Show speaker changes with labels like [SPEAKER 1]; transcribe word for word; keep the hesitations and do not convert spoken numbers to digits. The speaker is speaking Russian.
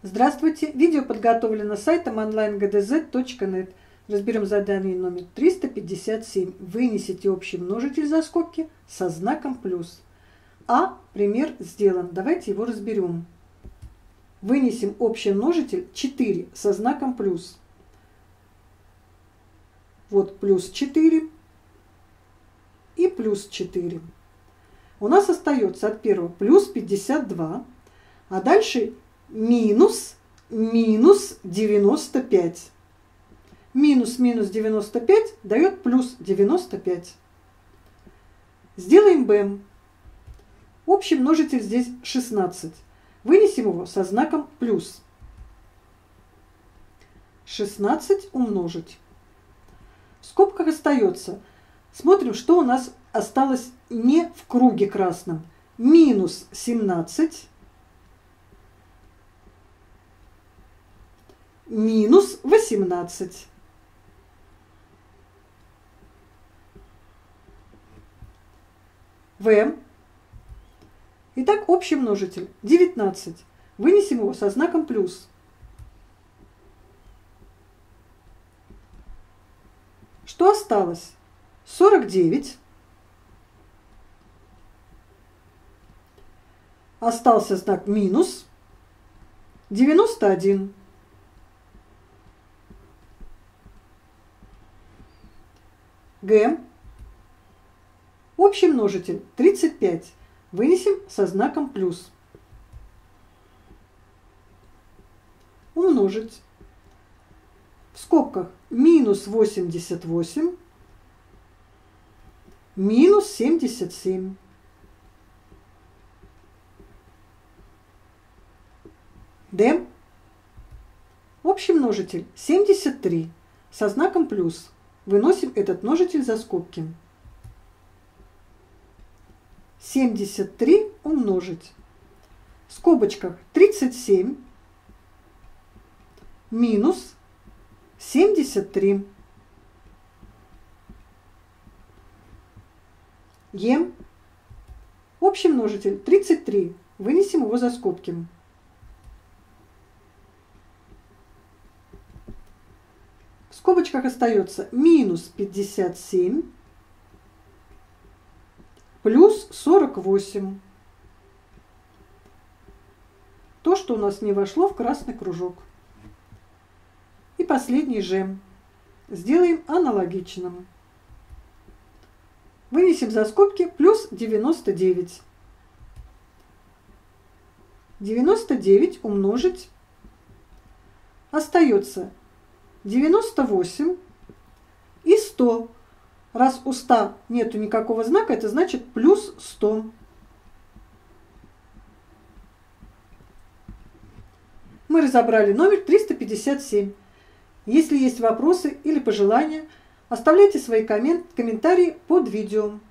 [SPEAKER 1] Здравствуйте! Видео подготовлено сайтом онлайн гэ дэ зет точка нет. Разберем задание номер триста пятьдесят семь. Вынесите общий множитель за скобки со знаком плюс. А. Пример сделан. Давайте его разберем. Вынесем общий множитель четыре со знаком плюс. Вот плюс четыре и плюс четыре. У нас остается от первого плюс пятьдесят два, а дальше минус минус девяносто пять. Минус минус девяносто пять дает плюс девяносто пять. Сделаем бэ. Общий множитель здесь шестнадцать. Вынесем его со знаком плюс. шестнадцать умножить. В скобках остается. Смотрим, что у нас осталось не в круге красном. Минус семнадцать. Минус восемнадцать. В. Итак, общий множитель девятнадцать. Вынесем его со знаком плюс. Что осталось? сорок девять. Остался знак минус. девяносто один. Г. Общий множитель тридцать пять. Вынесем со знаком плюс. Умножить. В скобках минус восемьдесят восемь. Минус семьдесят семь. Д. Общий множитель семьдесят три со знаком плюс. Выносим этот множитель за скобки. семьдесят три умножить. В скобочках тридцать семь минус семьдесят три. Е. Общий множитель тридцать три. Вынесем его за скобки. В скобочках остается минус пятьдесят семь плюс сорок восемь. То, что у нас не вошло в красный кружок. И последний же. Сделаем аналогичным. Вынесем за скобки плюс девяносто девять. девяносто девять умножить. Остается девяносто восемь и сто. Раз у ста нету никакого знака, это значит плюс сто. Мы разобрали номер триста пятьдесят семь. Если есть вопросы или пожелания, оставляйте свои комментарии под видео.